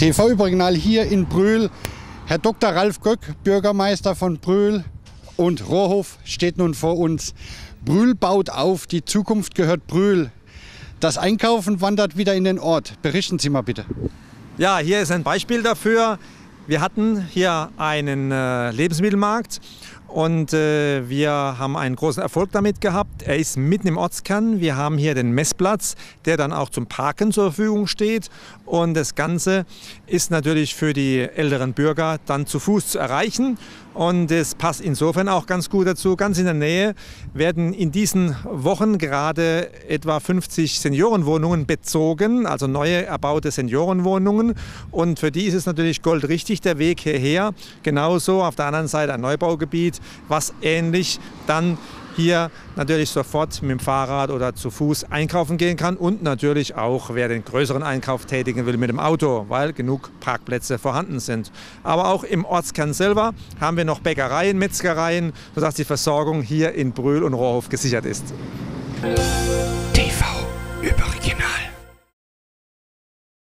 TV-Überregional hier in Brühl. Herr Dr. Ralf Göck, Bürgermeister von Brühl und Rohrhof, steht nun vor uns. Brühl baut auf, die Zukunft gehört Brühl. Das Einkaufen wandert wieder in den Ort. Berichten Sie mal bitte. Ja, hier ist ein Beispiel dafür. Wir hatten hier einen Lebensmittelmarkt und wir haben einen großen Erfolg damit gehabt. Er ist mitten im Ortskern. Wir haben hier den Messplatz, der dann auch zum Parken zur Verfügung steht. Und das Ganze ist natürlich für die älteren Bürger dann zu Fuß zu erreichen. Und es passt insofern auch ganz gut dazu. Ganz in der Nähe werden in diesen Wochen gerade etwa 50 Seniorenwohnungen bezogen, also neue erbaute Seniorenwohnungen. Und für die ist es natürlich goldrichtig, der Weg hierher. Genauso auf der anderen Seite ein Neubaugebiet, was ähnlich dann hier natürlich sofort mit dem Fahrrad oder zu Fuß einkaufen gehen kann und natürlich auch, wer den größeren Einkauf tätigen will, mit dem Auto, weil genug Parkplätze vorhanden sind. Aber auch im Ortskern selber haben wir noch Bäckereien, Metzgereien, sodass die Versorgung hier in Brühl und Rohrhof gesichert ist.